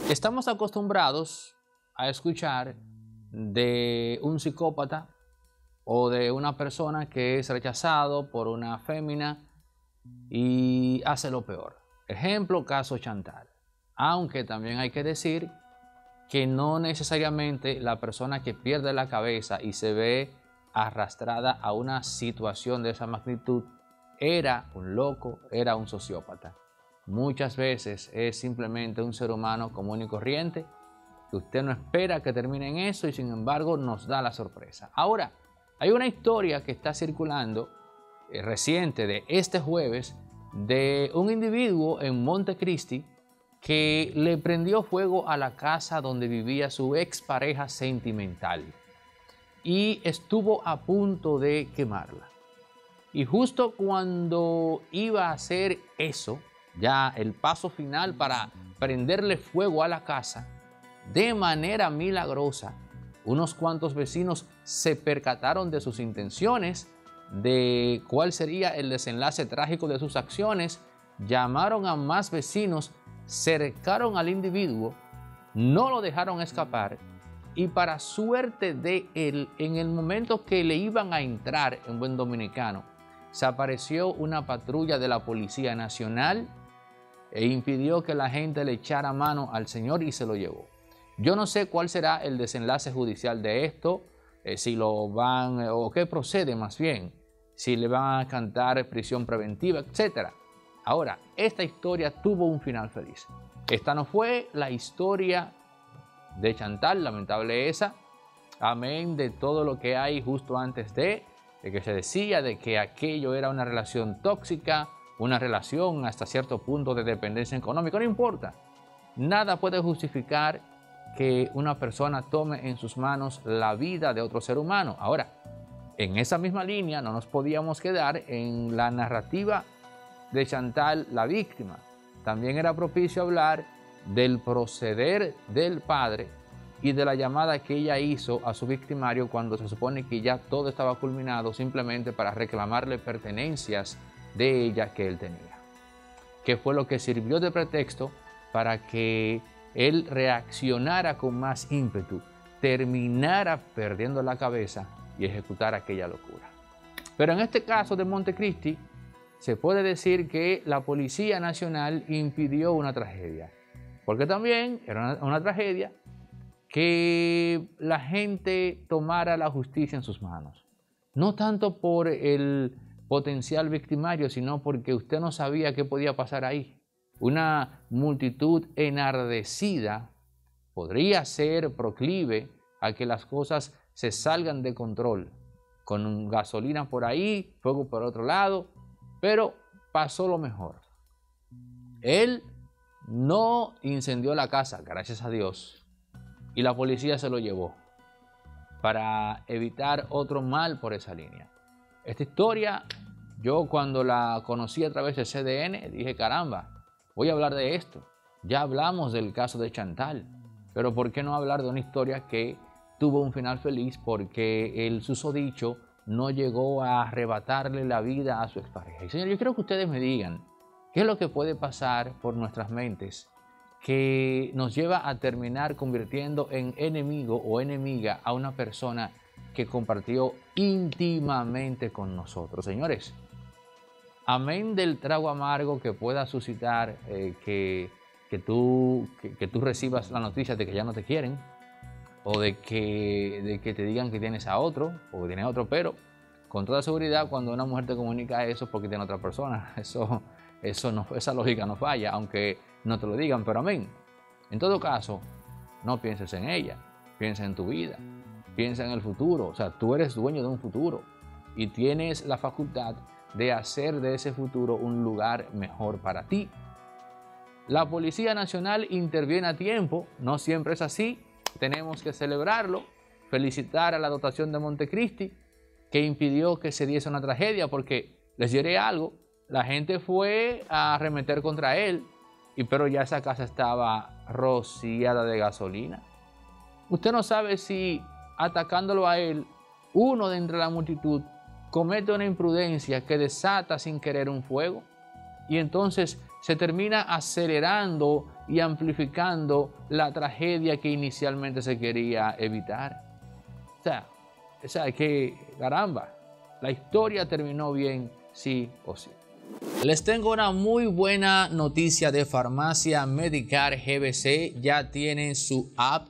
Estamos acostumbrados a escuchar de un psicópata o de una persona que es rechazado por una fémina y hace lo peor. Ejemplo, caso Chantal. Aunque también hay que decir que no necesariamente la persona que pierde la cabeza y se ve arrastrada a una situación de esa magnitud era un loco, era un sociópata. Muchas veces es simplemente un ser humano común y corriente que usted no espera que termine en eso y sin embargo nos da la sorpresa. Ahora, hay una historia que está circulando reciente de este jueves de un individuo en Montecristi que le prendió fuego a la casa donde vivía su expareja sentimental y estuvo a punto de quemarla. Y justo cuando iba a hacer eso, ya el paso final para prenderle fuego a la casa, de manera milagrosa, unos cuantos vecinos se percataron de sus intenciones, de cuál sería el desenlace trágico de sus acciones, llamaron a más vecinos, cercaron al individuo, no lo dejaron escapar y para suerte de él, en el momento que le iban a entrar en buen dominicano, se apareció una patrulla de la Policía Nacional e impidió que la gente le echara mano al señor y se lo llevó. Yo no sé cuál será el desenlace judicial de esto, si lo van, o qué procede más bien, si le van a cantar prisión preventiva, etc. Ahora, esta historia tuvo un final feliz. Esta no fue la historia de Chantal, lamentable esa, amén de todo lo que hay justo antes de que se decía de que aquello era una relación tóxica, una relación hasta cierto punto de dependencia económica, no importa. Nada puede justificar que una persona tome en sus manos la vida de otro ser humano. Ahora, en esa misma línea no nos podíamos quedar en la narrativa de Chantal, la víctima. También era propicio hablar del proceder del padre y de la llamada que ella hizo a su victimario cuando se supone que ya todo estaba culminado simplemente para reclamarle pertenencias de ella que él tenía. Que fue lo que sirvió de pretexto para que él reaccionara con más ímpetu, terminara perdiendo la cabeza y ejecutara aquella locura. Pero en este caso de Montecristi, se puede decir que la Policía Nacional impidió una tragedia, porque también era una tragedia que la gente tomara la justicia en sus manos. No tanto por el potencial victimario, sino porque usted no sabía qué podía pasar ahí. Una multitud enardecida podría ser proclive a que las cosas se salgan de control, con gasolina por ahí, fuego por otro lado, pero pasó lo mejor. Él no incendió la casa, gracias a Dios, y la policía se lo llevó para evitar otro mal por esa línea. Esta historia, yo cuando la conocí a través de CDN, dije, caramba, voy a hablar de esto. Ya hablamos del caso de Chantal, pero ¿por qué no hablar de una historia que tuvo un final feliz porque el susodicho no llegó a arrebatarle la vida a su expareja? Y señor, yo quiero que ustedes me digan, ¿qué es lo que puede pasar por nuestras mentes que nos lleva a terminar convirtiendo en enemigo o enemiga a una persona que compartió íntimamente con nosotros? Señores, amén del trago amargo que pueda suscitar que tú recibas la noticia de que ya no te quieren, o de que te digan que tienes a otro, o que tienes a otro, pero con toda seguridad cuando una mujer te comunica eso es porque tiene a otra persona. Esa lógica no falla, aunque no te lo digan, pero amén. En todo caso, no pienses en ella, piensa en tu vida, piensa en el futuro. O sea, tú eres dueño de un futuro y tienes la facultad de hacer de ese futuro un lugar mejor para ti. La Policía Nacional interviene a tiempo, no siempre es así, tenemos que celebrarlo, felicitar a la dotación de Montecristi, que impidió que se diese una tragedia, porque les diré algo, la gente fue a arremeter contra él, pero ya esa casa estaba rociada de gasolina. Usted no sabe si atacándolo a él, uno de entre la multitud comete una imprudencia que desata sin querer un fuego y entonces se termina acelerando y amplificando la tragedia que inicialmente se quería evitar. O sea, que caramba, la historia terminó bien, sí o sí. Les tengo una muy buena noticia de Farmacia Medicare GBC. Ya tienen su app.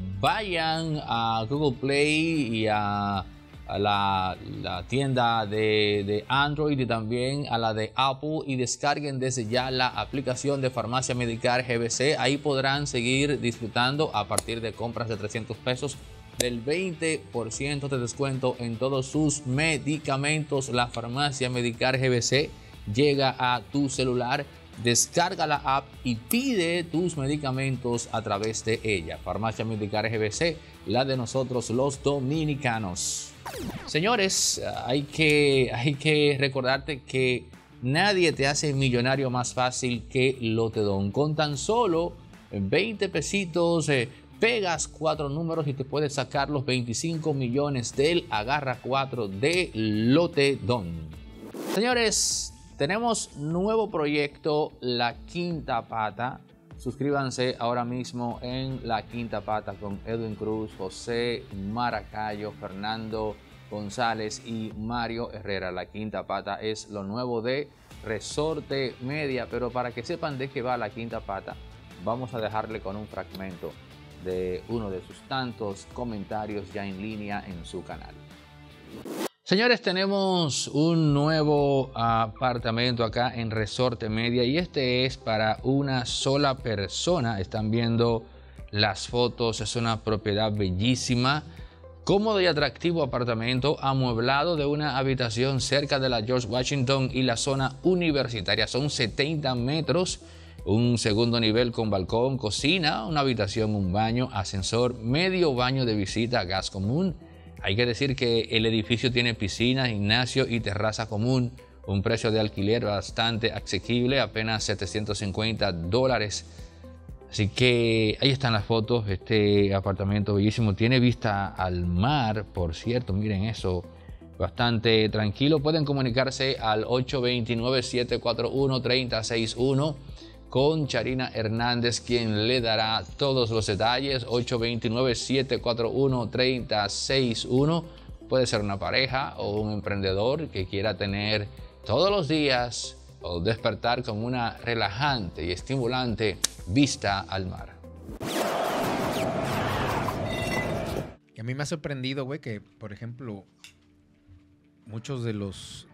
Vayan a Google Play y a la tienda de Android y también a la de Apple y descarguen desde ya la aplicación de Farmacia Medicare GBC. Ahí podrán seguir disfrutando a partir de compras de 300 pesos del 20% de descuento en todos sus medicamentos. La Farmacia Medicare GBC llega a tu celular. Descarga la app y pide tus medicamentos a través de ella. Farmacia Medicare GBC, la de nosotros los dominicanos. Señores, hay que recordarte que nadie te hace millonario más fácil que Lotedon. Con tan solo 20 pesitos pegas 4 números y te puedes sacar los 25 millones del Agarra 4 de Lotedon. Señores, tenemos nuevo proyecto, La Quinta Pata. Suscríbanse ahora mismo en La Quinta Pata con Edwin Cruz, José Maracayo, Fernando González y Mario Herrera. La Quinta Pata es lo nuevo de Resorte Media, pero para que sepan de qué va La Quinta Pata, vamos a dejarle con un fragmento de uno de sus tantos comentarios ya en línea en su canal. Señores, tenemos un nuevo apartamento acá en Resorte Media y este es para una sola persona. Están viendo las fotos, es una propiedad bellísima, cómodo y atractivo apartamento amueblado de una habitación cerca de la George Washington y la zona universitaria. Son 70 metros, un segundo nivel con balcón, cocina, una habitación, un baño, ascensor, medio baño de visita, gas común. Hay que decir que el edificio tiene piscina, gimnasio y terraza común. Un precio de alquiler bastante asequible, apenas $750. Así que ahí están las fotos. Este apartamento bellísimo. Tiene vista al mar, por cierto. Miren eso. Bastante tranquilo. Pueden comunicarse al 829-741-3061 con Charina Hernández, quien le dará todos los detalles. 829-741-3061. Puede ser una pareja o un emprendedor que quiera tener todos los días o despertar con una relajante y estimulante vista al mar. Y a mí me ha sorprendido, güey, que, por ejemplo, muchos de los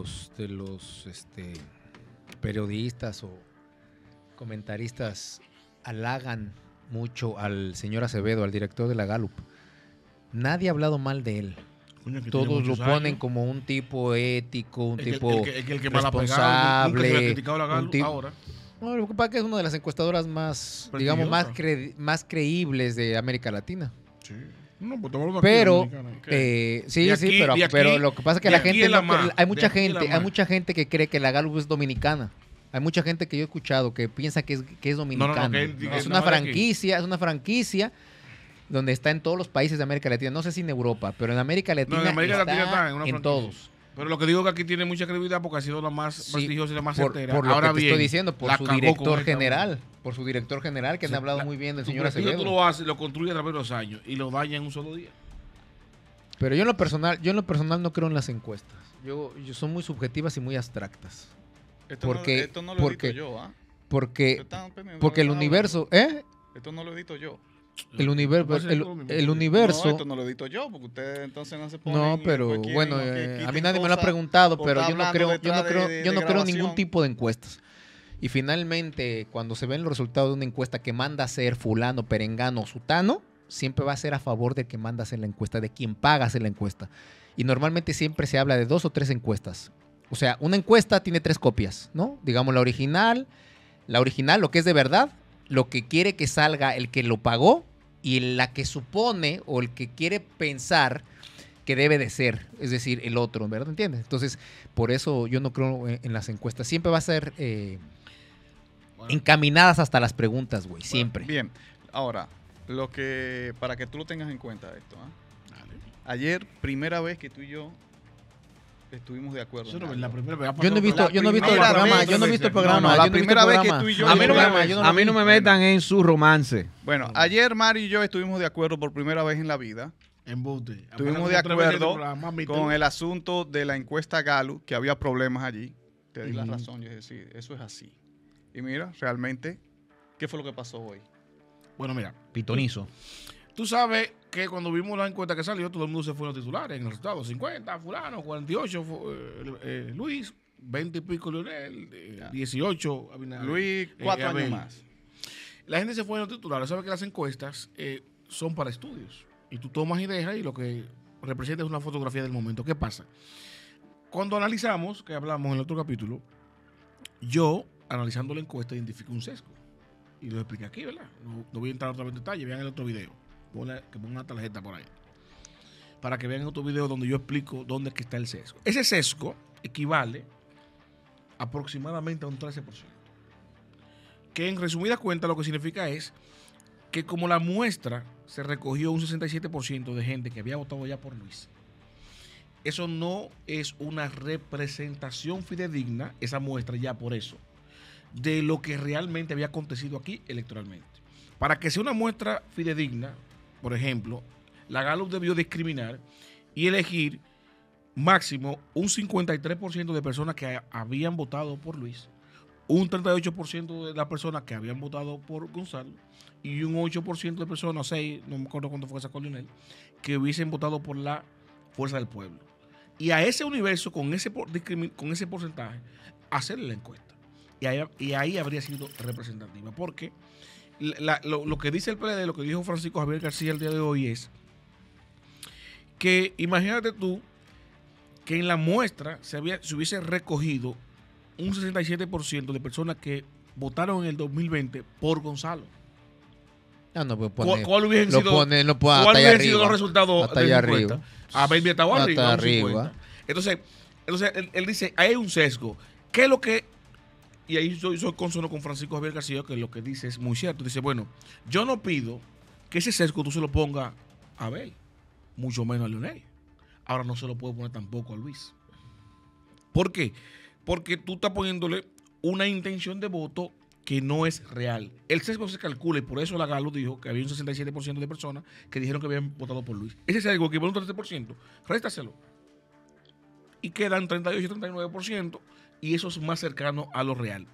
periodistas o comentaristas halagan mucho al señor Acevedo, al director de la Gallup. Nadie ha hablado mal de él. Todos lo ponen como un tipo ético, un tipo responsable. Nunca se ha criticado la Gallup ahora. No, lo que pasa es que es una de las encuestadoras más, digamos, más creíbles de América Latina. Sí. No, pues pero okay. pero lo que pasa es que la gente hay mucha gente que cree que la Gallup es dominicana. Hay mucha gente que yo he escuchado que piensa que es dominicana. Es una franquicia donde está en todos los países de América Latina. No sé si en Europa, pero en América Latina, está en todos. Pero lo que digo es que aquí tiene mucha credibilidad porque ha sido la más prestigiosa y la más certera. Por lo que te estoy diciendo, por su director general. Por su director general, que han hablado muy bien del señor Acevedo. Tú lo haces, lo construyes a través de los años y lo dañas en un solo día. Pero yo en lo personal no creo en las encuestas. Yo son muy subjetivas y muy abstractas. Esto no lo edito yo, ¿ah? Porque el universo, Esto no lo edito yo. El universo. No, esto no lo edito yo, porque ustedes entonces no se ponen. No, pero bueno, a mí nadie me lo ha preguntado, pero yo no creo en ningún tipo de encuestas. Y finalmente, cuando se ven los resultados de una encuesta que manda a hacer fulano, perengano o sutano, siempre va a ser a favor del que manda a hacer la encuesta, de quien paga hacer la encuesta. Y normalmente siempre se habla de 2 o 3 encuestas. O sea, una encuesta tiene 3 copias, ¿no? Digamos, la original, lo que es de verdad, lo que quiere que salga el que lo pagó y la que supone o el que quiere pensar que debe de ser, es decir, el otro, ¿verdad? ¿Entiendes? Entonces, por eso yo no creo en las encuestas. Siempre va a ser encaminadas hasta las preguntas, güey, siempre. Bien, ahora, para que tú lo tengas en cuenta esto, ¿eh? Ayer, primera vez que tú y yo estuvimos de acuerdo. Yo no he visto el programa. La primera vez que tú y yo... A mí no me metan en su romance. Bueno, ayer Mario y yo estuvimos de acuerdo por primera vez en la vida. Estuvimos de acuerdo con el asunto de la encuesta Gallup, que había problemas allí. Te di la razón, es decir, eso es así. Y mira, realmente, ¿qué fue lo que pasó hoy? Bueno, mira. Pitonizo. Tú sabes que cuando vimos la encuesta que salió, todo el mundo se fue a los titulares en el resultado. 50, fulano, 48, Luis, 20 y pico Leonel, 18, Abinader, Luis, 4 años más. La gente se fue a los titulares. Sabes que las encuestas son para estudios. Y tú tomas y dejas y lo que representa es una fotografía del momento. ¿Qué pasa? Cuando analizamos, que hablamos en el otro capítulo, yo, analizando la encuesta, identifico un sesgo. Y lo expliqué aquí, ¿verdad? No voy a entrar otra vez en detalle. Vean el otro video. Que pongan una tarjeta por ahí. Para que vean otro video donde yo explico dónde es que está el sesgo. Ese sesgo equivale aproximadamente a un 13%. Que en resumida cuenta lo que significa es que como la muestra se recogió un 67% de gente que había votado ya por Luis, eso no es una representación fidedigna, esa muestra ya por eso, de lo que realmente había acontecido aquí electoralmente. Para que sea una muestra fidedigna, por ejemplo, la Gallup debió discriminar y elegir máximo un 53% de personas que habían votado por Luis, un 38% de las personas que habían votado por Gonzalo y un 8% de personas, 6, no me acuerdo cuánto fue esa con Leonel, que hubiesen votado por la Fuerza del Pueblo. Y a ese universo, con ese porcentaje, hacerle la encuesta. Y ahí habría sido representativa. Porque lo que dice el PLD, lo que dijo Francisco Javier García el día de hoy es que imagínate tú que en la muestra se hubiese recogido un 67% de personas que votaron en el 2020 por Gonzalo. No, pues ¿Cuál hubiesen sido los resultados de la encuesta? Haber estado arriba. Entonces él dice, hay un sesgo. ¿Qué es lo que...? Y ahí soy consono con Francisco Javier García, que lo que dice es muy cierto. Dice, bueno, yo no pido que ese sesgo tú se lo pongas a Abel, mucho menos a Leonel. Ahora no se lo puedo poner tampoco a Luis. ¿Por qué? Porque tú estás poniéndole una intención de voto que no es real. El sesgo se calcula y por eso la Gallup dijo que había un 67% de personas que dijeron que habían votado por Luis. Ese sesgo que equivale a un 13%, réstaselo. Y quedan 38 y 39%. Y eso es más cercano a lo real.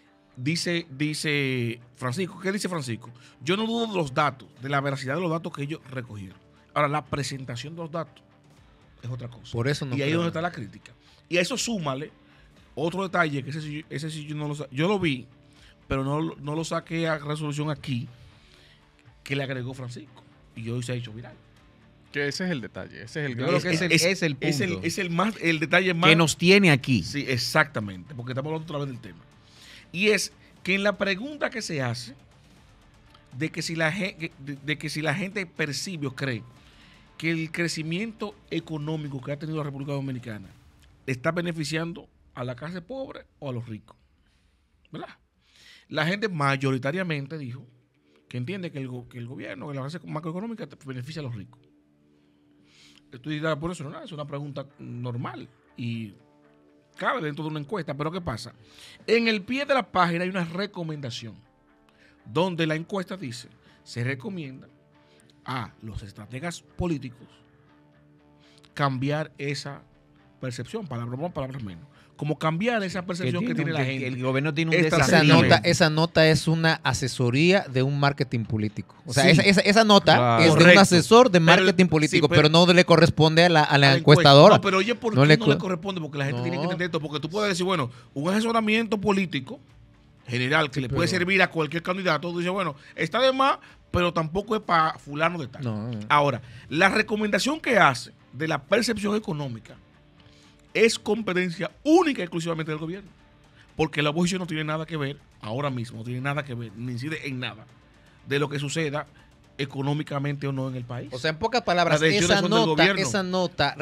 Dice Francisco, ¿qué dice Francisco? Yo no dudo de los datos, de la veracidad de los datos que ellos recogieron. Ahora, la presentación de los datos es otra cosa. Por eso no y ahí es donde está la crítica. Y a eso súmale otro detalle, que ese sí yo no lo yo lo vi, pero no lo saqué a resolución aquí, que le agregó Francisco. Y hoy se ha hecho viral. Que ese es el detalle, ese es el Yo creo que es el punto. Es el detalle más... Que nos tiene aquí. Sí, exactamente, porque estamos hablando otra vez del tema. Y es que en la pregunta que se hace de que si la gente percibe o cree que el crecimiento económico que ha tenido la República Dominicana está beneficiando a la clase pobre o a los ricos, ¿verdad? La gente mayoritariamente dijo que entiende que el gobierno, que la clase macroeconómica beneficia a los ricos. Tú dirás, por eso no es una pregunta normal y cabe dentro de una encuesta, pero ¿qué pasa? En el pie de la página hay una recomendación donde la encuesta dice, se recomienda a los estrategas políticos cambiar esa percepción, palabras más, palabras menos. Como cambiar esa percepción que tiene la gente. El gobierno tiene un desafío. Esa nota es una asesoría de un marketing político. O sea, sí, esa nota es de un asesor de marketing político, pero no le corresponde a la encuestadora. No, pero oye, ¿por qué no le corresponde? Porque la gente tiene que entender esto. Porque tú puedes decir, bueno, un asesoramiento político general que le puede servir a cualquier candidato. Tú dices, bueno, está de más, pero tampoco es para fulano de tal. No. Ahora, la recomendación que hace de la percepción económica es competencia única y exclusivamente del gobierno. Porque la oposición no tiene nada que ver, ahora mismo, no tiene nada que ver, ni incide en nada de lo que suceda económicamente o no en el país. O sea, en pocas palabras, esa nota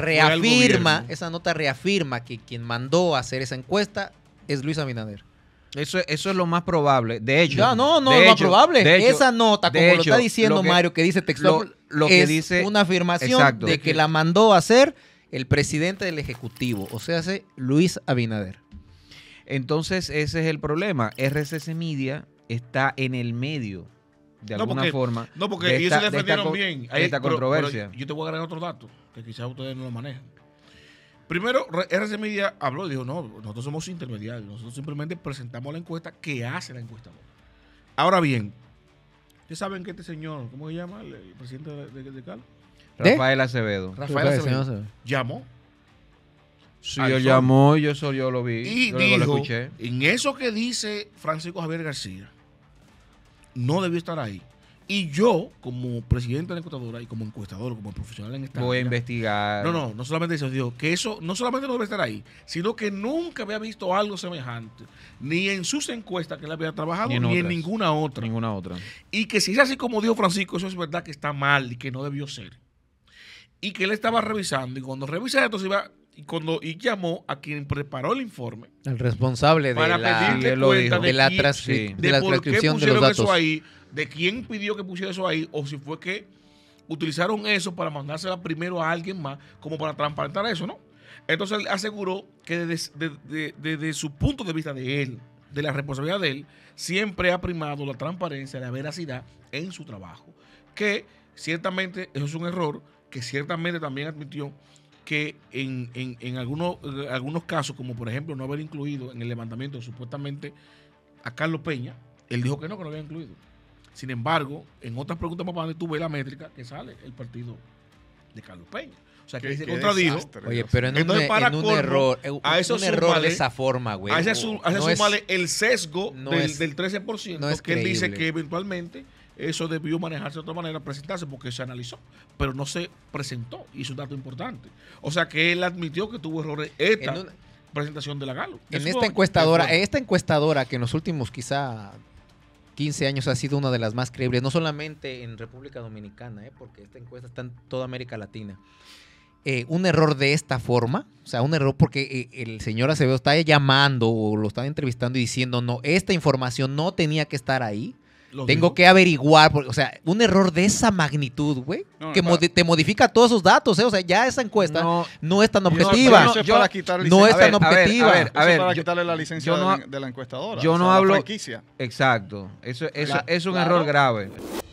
reafirma que quien mandó a hacer esa encuesta es Luis Abinader. Eso es lo más probable. De hecho, lo más probable. Esa nota, como lo está diciendo Mario, que dice textual, lo que dice una afirmación de que la mandó a hacer el presidente del Ejecutivo, o sea, Luis Abinader. Entonces, ese es el problema. RCC Media está en el medio, de alguna forma. No, porque ellos se defendieron bien. Esta controversia. Pero yo te voy a agregar otro dato, que quizás ustedes no lo manejan. Primero, RCC Media habló y dijo, no, nosotros somos intermediarios, nosotros simplemente presentamos la encuesta que hace la encuestadora. Ahora bien, ustedes saben que este señor, ¿cómo se llama? El presidente de Cal. Rafael Acevedo. Rafael Acevedo llamó. Sí, él llamó y yo lo vi. Y dijo, lo escuché. En eso que dice Francisco Javier García, no debió estar ahí. Y yo, como presidente de la encuestadora y como encuestador, como profesional en esta voy a área, investigar. No solamente eso, digo que eso no solamente no debe estar ahí, sino que nunca había visto algo semejante, ni en sus encuestas que él había trabajado, ni en ninguna otra. Y que si es así como dijo Francisco, eso es verdad que está mal y que no debió ser. Y que él estaba revisando, y cuando revisa esto se iba... Y llamó a quien preparó el informe. El responsable para pedirle cuenta de la transcripción de los datos. Eso ahí, de quién pidió que pusiera eso ahí, o si fue que utilizaron eso para mandársela primero a alguien más, como para transparentar eso, ¿no? Entonces él aseguró que desde su punto de vista de él, de la responsabilidad de él, siempre ha primado la transparencia, la veracidad en su trabajo. Que ciertamente eso es un error, que ciertamente también admitió que en algunos casos, como por ejemplo no haber incluido en el levantamiento supuestamente a Carlos Peña, él dijo que no había incluido. Sin embargo, en otras preguntas más adelante tú ves la métrica que sale el partido de Carlos Peña. O sea, que se contradijo. Oye, pero en un error de esa forma, güey. A ese sumarle el sesgo del 13%, que él dice que eventualmente eso debió manejarse de otra manera, presentarse, porque se analizó, pero no se presentó, y es un dato importante. O sea que él admitió que tuvo errores esta presentación de la Galo. En esta encuestadora que en los últimos quizá 15 años ha sido una de las más creíbles, no solamente en República Dominicana, porque esta encuesta está en toda América Latina. Un error de esta forma, o sea, un error porque el señor Acevedo está llamando o lo están entrevistando y diciendo, no, esta información no tenía que estar ahí. Tengo que averiguar, porque, o sea, un error de esa magnitud, güey, te modifica todos esos datos, o sea, ya esa encuesta no es tan objetiva. No es tan objetiva. A ver, para quitarle la licencia de la encuestadora. Yo no hablo. Exacto. Eso es un error grave.